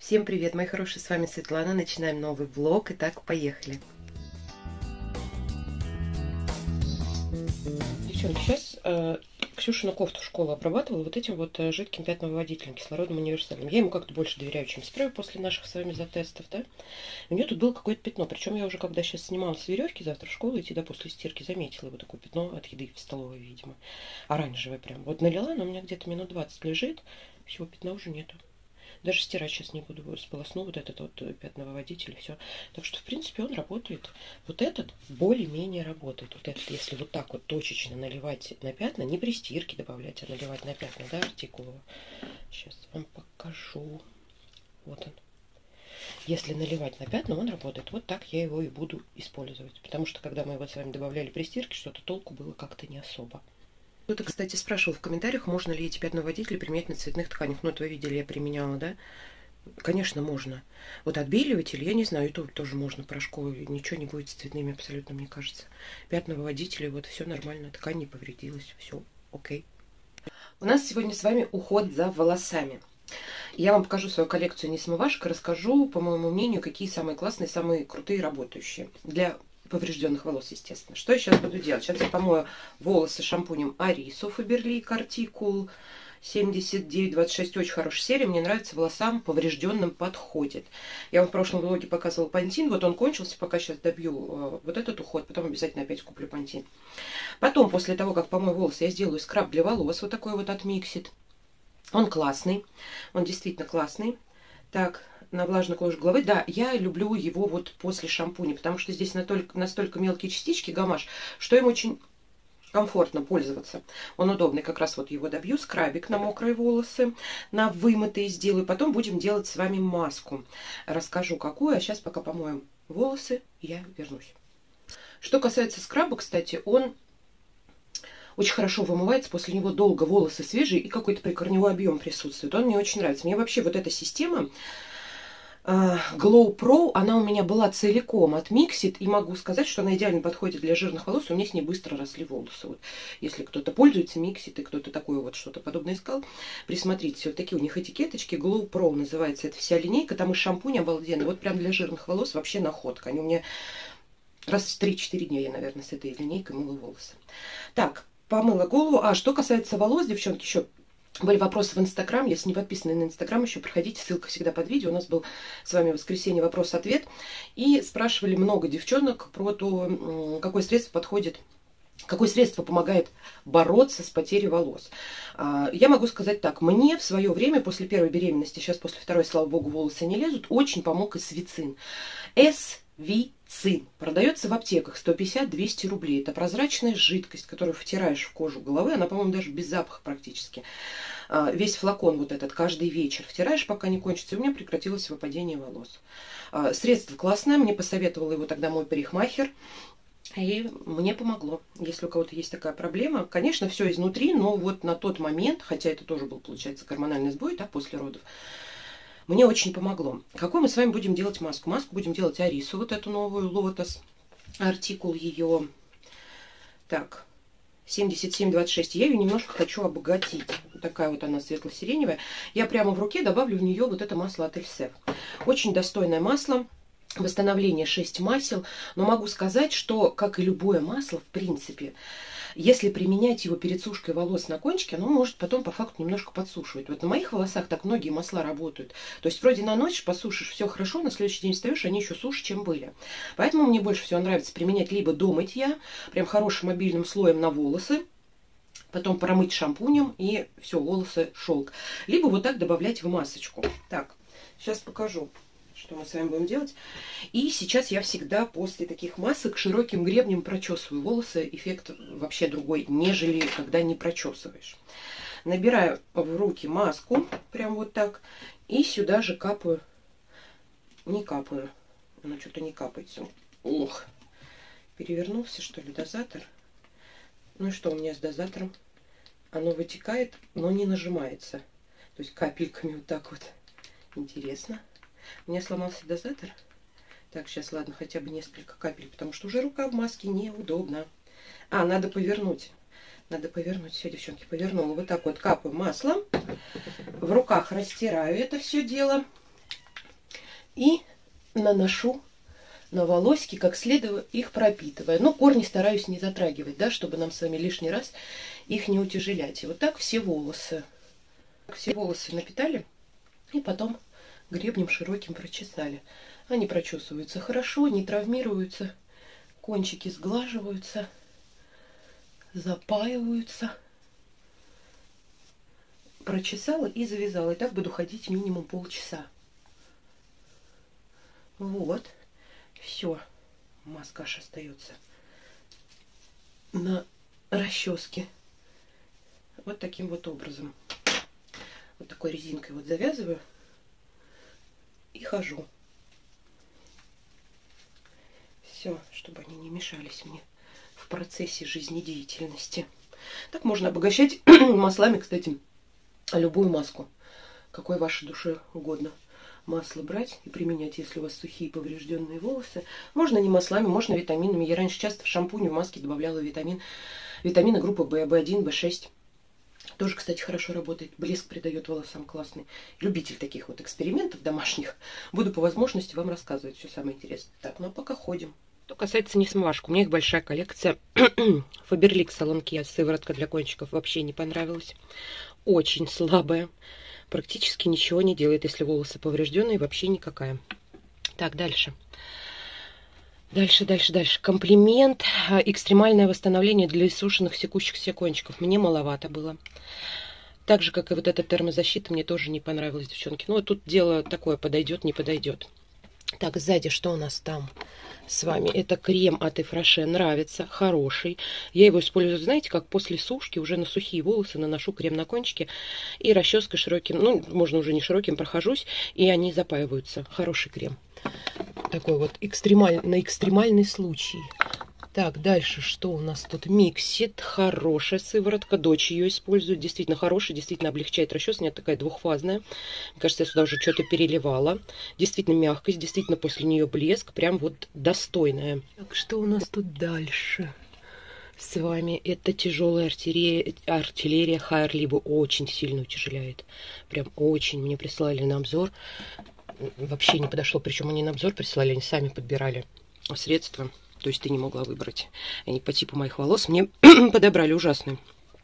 Всем привет, мои хорошие, с вами Светлана. Начинаем новый влог. Итак, поехали. Девчонки, сейчас Ксюшину кофту в школу обрабатывала вот этим вот жидким пятновыводителем, кислородным универсалем. Я ему как-то больше доверяю, чем спрею после наших с вами затестов, да. У нее тут было какое-то пятно, причем я уже, когда сейчас снимала с веревки, завтра в школу идти, да, после стирки, заметила его такое пятно от еды в столовой, видимо. Оранжевое прям. Вот налила, но у меня где-то минут 20 лежит, всего пятна уже нету. Даже стирать сейчас не буду, сполосну вот этот вот пятновыводитель и все. Так что, в принципе, он работает. Вот этот более-менее работает. Вот этот, если вот так вот точечно наливать на пятна, не при стирке добавлять, а наливать на пятна, да, артикулова. Сейчас вам покажу. Вот он. Если наливать на пятна, он работает. Вот так я его и буду использовать. Потому что, когда мы его с вами добавляли при стирке, что-то толку было как-то не особо. Кто-то, кстати, спрашивал в комментариях, можно ли эти пятновыводители применять на цветных тканях. Ну, это вы видели, я применяла, да? Конечно, можно. Вот отбеливатель, я не знаю, это тоже можно порошковый. Ничего не будет с цветными абсолютно, мне кажется. Пятновыводители, вот все нормально, ткань не повредилась, все окей. У нас сегодня с вами уход за волосами. Я вам покажу свою коллекцию несмывашек и расскажу, по моему мнению, какие самые классные, самые крутые работающие для поврежденных волос, естественно. Что я сейчас буду делать? Сейчас я помою волосы шампунем Ariso Faberlic Articul 7926. Очень хорошая серия. Мне нравится, волосам поврежденным подходит. Я вам в прошлом влоге показывала пантин. Вот он кончился, пока сейчас добью вот этот уход. Потом обязательно опять куплю пантин. Потом, после того, как помою волосы, я сделаю скраб для волос. Вот такой вот от Mixit. Он классный. Он действительно классный. Так, на влажную кожу головы. Да, я люблю его вот после шампуня, потому что здесь настолько мелкие частички, гамаш, что им очень комфортно пользоваться. Он удобный, как раз вот его добью. Скрабик на мокрые волосы, на вымытые сделаю. Потом будем делать с вами маску. Расскажу, какую. А сейчас, пока помоем волосы, я вернусь. Что касается скраба, кстати, он очень хорошо вымывается, после него долго волосы свежие и какой-то прикорневой объем присутствует. Он мне очень нравится. Мне вообще вот эта система Glow Pro, она у меня была целиком от Mixit, и могу сказать, что она идеально подходит для жирных волос, у меня с ней быстро росли волосы. Вот. Если кто-то пользуется Mixit и кто-то такое вот что-то подобное искал, присмотритесь, вот такие у них этикеточки, Glow Pro называется эта вся линейка, там и шампунь обалденный, вот прям для жирных волос вообще находка. Они у меня раз в 3-4 дня я, наверное, с этой линейкой мыла волосы. Так, помыла голову. А что касается волос, девчонки, еще были вопросы в Инстаграм. Если не подписаны на Инстаграм, еще проходите, ссылка всегда под видео. У нас был с вами в воскресенье вопрос-ответ. И спрашивали много девчонок про то, какое средство подходит, какое средство помогает бороться с потерей волос. Я могу сказать так. Мне в свое время, после первой беременности, сейчас после второй, слава богу, волосы не лезут, очень помог эсвицин. Эсвицин. Продается в аптеках 150-200 рублей. Это прозрачная жидкость, которую втираешь в кожу головы. Она, по-моему, даже без запаха практически. Весь флакон вот этот каждый вечер втираешь, пока не кончится. И у меня прекратилось выпадение волос. Средство классное. Мне посоветовал его тогда мой парикмахер. И мне помогло. Если у кого-то есть такая проблема, конечно, все изнутри, но вот на тот момент, хотя это тоже был, получается, гормональный сбой, да, после родов, мне очень помогло. Какую мы с вами будем делать маску? Маску будем делать Ariso, вот эту новую, Lotus, артикул ее, так, 7726. Я ее немножко хочу обогатить. Такая вот она светло-сиреневая. Я прямо в руке добавлю в нее вот это масло от Эльсев. Очень достойное масло. Восстановление 6 масел. Но могу сказать, что, как и любое масло, в принципе, если применять его перед сушкой волос на кончике, оно может потом по факту немножко подсушивать. Вот на моих волосах так многие масла работают. То есть вроде на ночь посушишь, все хорошо, на следующий день встаешь, они еще суше, чем были. Поэтому мне больше всего нравится применять либо до мытья, прям хорошим мобильным слоем на волосы, потом промыть шампунем, и все, волосы шелк. Либо вот так добавлять в масочку. Так, сейчас покажу, что мы с вами будем делать. И сейчас я всегда после таких масок широким гребнем прочесываю волосы. Эффект вообще другой, нежели когда не прочесываешь. Набираю в руки маску, прям вот так. И сюда же капаю. Не капаю. Она что-то не капается. Ох. Перевернулся, что ли, дозатор? Ну и что у меня с дозатором? Оно вытекает, но не нажимается. То есть капельками вот так вот. Интересно. У меня сломался дозатор. Так, сейчас, ладно, хотя бы несколько капель, потому что уже рука в маске неудобно. А, надо повернуть. Надо повернуть. Все, девчонки, повернула. Вот так вот капаю маслом. В руках растираю это все дело. и наношу на волосики, как следует их пропитывая. Но корни стараюсь не затрагивать, да, чтобы нам с вами лишний раз их не утяжелять. И вот так все волосы. Все волосы напитали и потом гребнем широким прочесали. Они прочесываются хорошо, не травмируются, кончики сглаживаются, запаиваются. Прочесала и завязала. И так буду ходить минимум полчаса. Вот. Все. Маска аж остается на расческе. Вот таким вот образом. Вот такой резинкой вот завязываю и хожу. Все, чтобы они не мешались мне в процессе жизнедеятельности. Так можно обогащать маслами, кстати, любую маску, какой вашей душе угодно. Масло брать и применять, если у вас сухие поврежденные волосы. Можно не маслами, можно витаминами. Я раньше часто в шампунь, в маске добавляла витамины группы В, В1, В6. Тоже, кстати, хорошо работает. Блеск придает волосам классный. Любитель таких вот экспериментов домашних. Буду по возможности вам рассказывать все самое интересное. Так, ну а пока ходим. Что касается несмывашек, у меня их большая коллекция. Faberlic Salon Kia сыворотка для кончиков вообще не понравилась. Очень слабая. Практически ничего не делает, если волосы поврежденные, вообще никакая. Так, дальше. Дальше. Комплимент. Экстремальное восстановление для иссушенных секущихся кончиков. Мне маловато было. Так же, как и вот эта термозащита, мне тоже не понравилась, девчонки. Ну, тут дело такое, подойдет, не подойдет. Так, сзади что у нас там с вами? Это крем от Ифраше, нравится, хороший. Я его использую, знаете, как после сушки уже на сухие волосы наношу крем на кончики и расческой широким, ну, можно уже не широким, прохожусь, и они запаиваются. Хороший крем. Такой вот на экстремальный случай. Так, дальше что у нас тут? Миксит. Хорошая сыворотка. Дочь ее использует. Действительно хорошая, действительно облегчает расчесывание. Такая двухфазная. Мне кажется, я сюда уже что-то переливала. Действительно мягкость, действительно после нее блеск. Прям вот достойная. Так, что у нас тут дальше с вами? Это тяжелая артиллерия Хайр-Либо. Очень сильно утяжеляет. Прям очень. Мне прислали на обзор. Вообще не подошло. Причем они на обзор прислали, они сами подбирали средства. То есть ты не могла выбрать. Они по типу моих волос мне подобрали ужасную.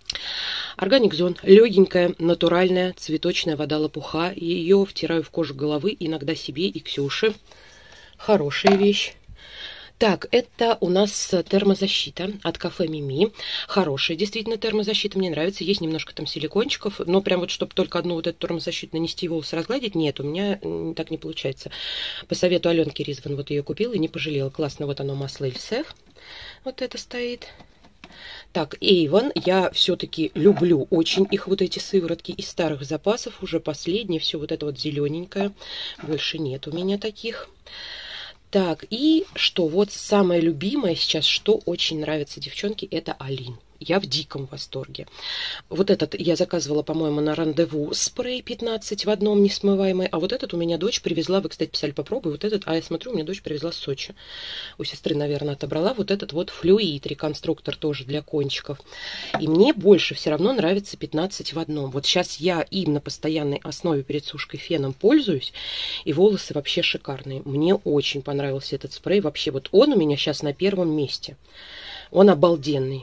Органик Зон. Легенькая, натуральная, цветочная вода лопуха. Ее втираю в кожу головы, иногда себе и Ксюше. Хорошая вещь. Так, это у нас термозащита от кафе Мими. Хорошая действительно термозащита, мне нравится. Есть немножко там силикончиков, но прям вот, чтобы только одну вот эту термозащиту нанести и волосы разгладить, нет, у меня так не получается. По совету Аленки Ризван вот ее купила и не пожалела. Классно, вот оно масло Эльсеф. Вот это стоит. Так, Avon, я все-таки люблю очень их вот эти сыворотки из старых запасов. Уже последние, все вот это вот зелененькое. Больше нет у меня таких. Так, и что вот самое любимое сейчас, что очень нравится девчонки, это Алин. Я в диком восторге. Вот этот я заказывала, по-моему, на Рандеву спрей 15 в одном несмываемый. А вот этот у меня дочь привезла, вы, кстати, писали, попробуй. Вот этот, а я смотрю, у меня дочь привезла с Сочи. У сестры, наверное, отобрала. Вот этот вот флюид, реконструктор тоже для кончиков. И мне больше все равно нравится 15 в одном. Вот сейчас я им на постоянной основе перед сушкой феном пользуюсь. И волосы вообще шикарные. Мне очень понравился этот спрей. Вообще вот он у меня сейчас на первом месте. Он обалденный.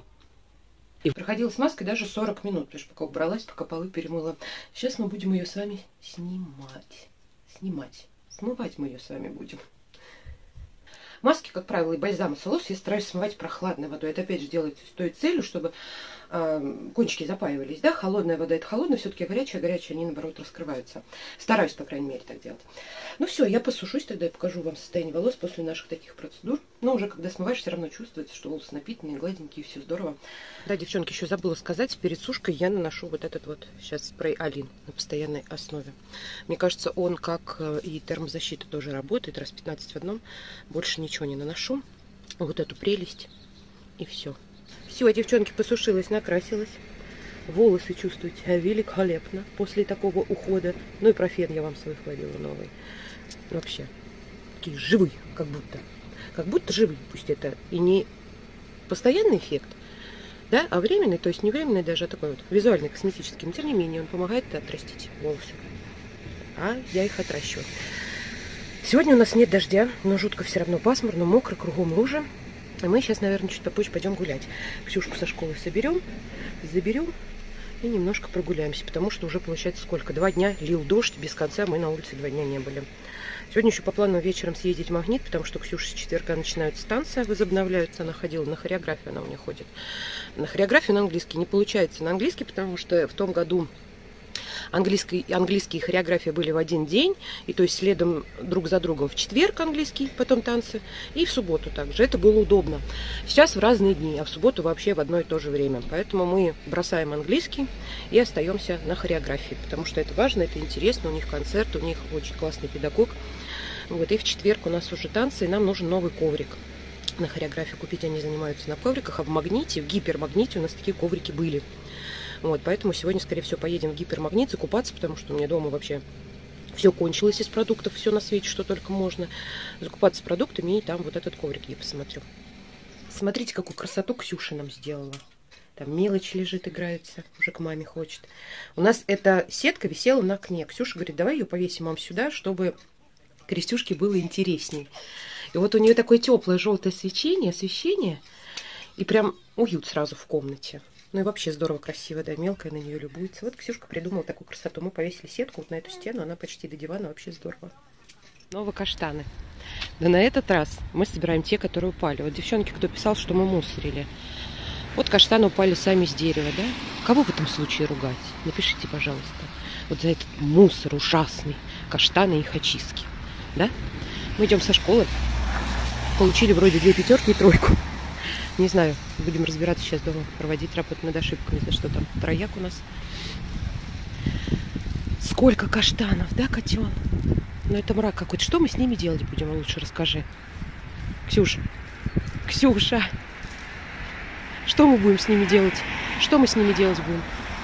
И проходила с маской даже 40 минут, потому что пока убралась, пока полы перемыла. Сейчас мы будем ее с вами снимать. Смывать мы ее с вами будем. Маски, как правило, и бальзамы с волос я стараюсь смывать прохладной водой. Это опять же делается с той целью, чтобы кончики запаивались. Да? Холодная вода — это холодная, все-таки горячая они наоборот раскрываются. Стараюсь, по крайней мере, так делать. Ну все, я посушусь тогда и покажу вам состояние волос после наших таких процедур. Но уже когда смываешь, все равно чувствуется, что волосы напитанные, гладенькие, все здорово. Да, девчонки, еще забыла сказать, перед сушкой я наношу вот этот вот сейчас спрей Алин на постоянной основе. Мне кажется, он, как и термозащита, тоже работает. Раз 15 в одном. Больше ничего не наношу. Вот эту прелесть. И все. Все, девчонки, посушилась, накрасилась. Волосы чувствуете великолепно после такого ухода. Ну и про фен я вам свой хвалила новый. Вообще, такие живые, как будто. Как будто живые. Пусть это и не постоянный эффект, да, а временный, то есть не временный даже, а такой вот визуальный, косметический. Но тем не менее, он помогает отрастить волосы. А я их отращиваю. Сегодня у нас нет дождя, но жутко все равно пасмурно, мокро, кругом лужи. И мы сейчас, наверное, чуть попозже пойдем гулять. Ксюшку со школы заберем и немножко прогуляемся, потому что уже получается сколько? 2 дня лил дождь, без конца мы на улице 2 дня не были. Сегодня еще по плану вечером съездить в Магнит, потому что Ксюша с четверга начинаются танцы, возобновляются. Она ходила на хореографию, она у меня ходит. На хореографию на английский не получается на английский, потому что в том году английские хореографии были в один день, и то есть следом друг за другом в четверг английский, потом танцы, и в субботу также. Это было удобно. Сейчас в разные дни, а в субботу вообще в одно и то же время. Поэтому мы бросаем английский и остаемся на хореографии, потому что это важно, это интересно, у них концерт, у них очень классный педагог. Вот, и в четверг у нас уже танцы, и нам нужен новый коврик. На хореографию купить они занимаются на ковриках, а в Магните, в гипермагните у нас такие коврики были. Вот, поэтому сегодня, скорее всего, поедем в гипермагнит закупаться, потому что у меня дома вообще все кончилось из продуктов, все на свете, что только можно. Закупаться продуктами, и там вот этот коврик я посмотрю. Смотрите, какую красоту Ксюша нам сделала. Там мелочь лежит, играется, уже к маме хочет. У нас эта сетка висела на окне. Ксюша говорит, давай ее повесим, мам, сюда, чтобы Крестюшке было интересней. И вот у нее такое теплое желтое освещение, и прям уют сразу в комнате. Ну и вообще здорово, красиво, да, мелкая на нее любуется. Вот Ксюшка придумала такую красоту. Мы повесили сетку вот на эту стену, она почти до дивана, вообще здорово. Снова каштаны. Да на этот раз мы собираем те, которые упали. Вот девчонки, кто писал, что мы мусорили. Вот каштаны упали сами с дерева, да? Кого в этом случае ругать? Напишите, пожалуйста. Вот за этот мусор ужасный. Каштаны и их очистки. Да? Мы идем со школы. Получили вроде 2 пятерки и 3. Не знаю, будем разбираться сейчас дома, проводить работу над ошибками. За что там, трояк у нас. Сколько каштанов, да, котен? Ну это мрак какой-то. Что мы с ними делать будем, лучше расскажи. Ксюша, что мы будем с ними делать? Что мы с ними делать будем?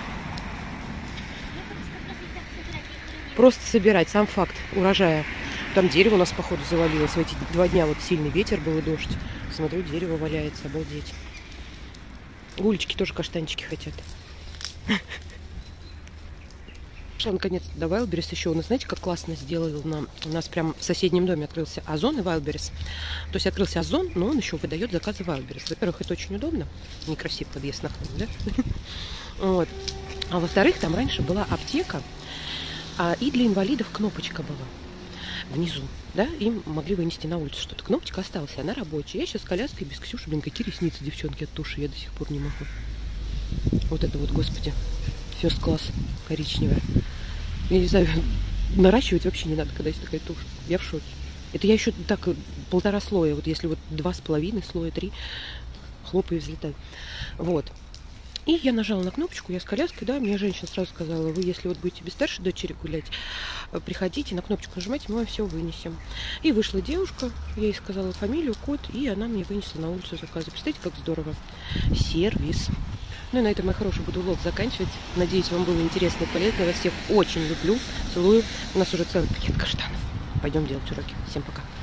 Просто собирать, сам факт урожая. Там дерево у нас, походу, завалилось. В эти 2 дня вот сильный ветер был и дождь. Смотрю, дерево валяется, обалдеть. Гулечки тоже каштанчики хотят. Шла наконец до Wildberries еще. У нас, знаете, как классно сделал нам. У нас прям в соседнем доме открылся Озон и Wildberries. То есть открылся Озон, но он еще выдает заказы Wildberries. Во-первых, это очень удобно. Некрасивый подъезд на храм, да? Вот. А во-вторых, там раньше была аптека, и для инвалидов кнопочка была внизу, да, им могли вынести на улицу что-то. Кнопочка осталась, она рабочая. Я сейчас с коляской без Ксюши, блин, какие ресницы, девчонки, от туши, я до сих пор не могу. Вот это вот, господи, first класс коричневая. Я не знаю, наращивать вообще не надо, когда есть такая тушь. Я в шоке. Это я еще так 1,5 слоя, вот если вот 2,5 слоя, 3, хлопаю и взлетаю. Вот. И я нажала на кнопочку, я с коляской, да, мне женщина сразу сказала, вы, если вот будете без старшей дочери гулять, приходите, на кнопочку нажимайте, мы вам все вынесем. И вышла девушка, я ей сказала фамилию, код, и она мне вынесла на улицу заказы. Представляете, как здорово. Сервис. Ну и на этом, мои хорошие, буду влог заканчивать. Надеюсь, вам было интересно и полезно. Я вас всех очень люблю, целую. У нас уже целый пакет каштанов. Пойдем делать уроки. Всем пока.